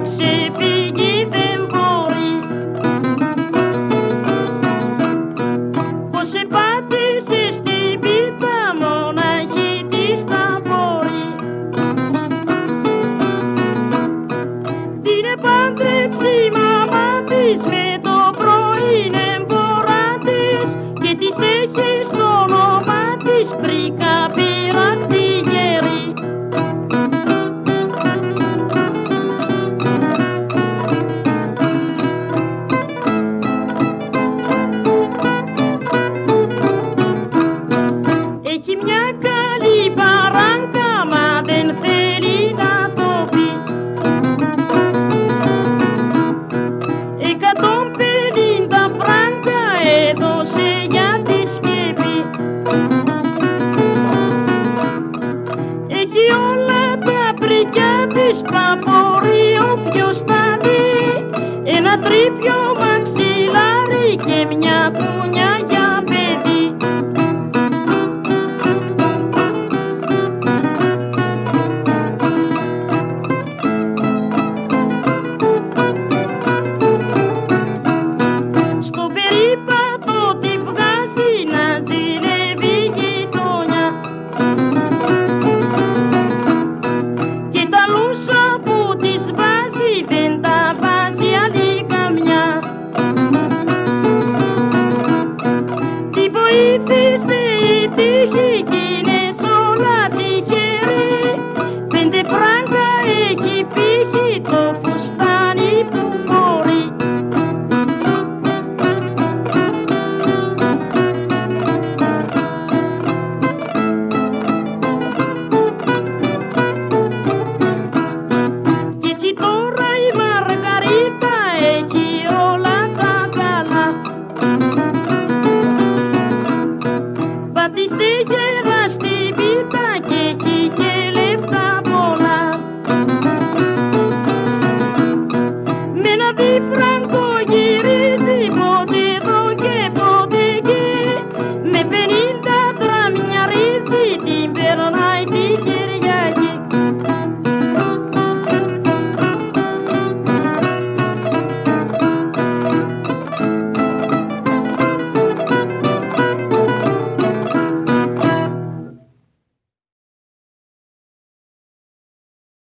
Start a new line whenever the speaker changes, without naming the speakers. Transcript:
ξεφύγει δεν μπορεί. Πως επάτησε στην πίτα μοναχή της τα μπορεί. Την επάντρεψε η μαμά της με το πρώην εμπορά της και της έχει στο όνομα της Πρίκα πειραχτή γέρη. Έχει μια καλή παράγκα μα δεν θέλει να το πει. 150 φράγκα έδωσε για τη σκεπή. Έχει όλα τα πρικιά της παπορεί όποιος τα δει. Ένα τρίπιο μαξιλάρι και μια κούνια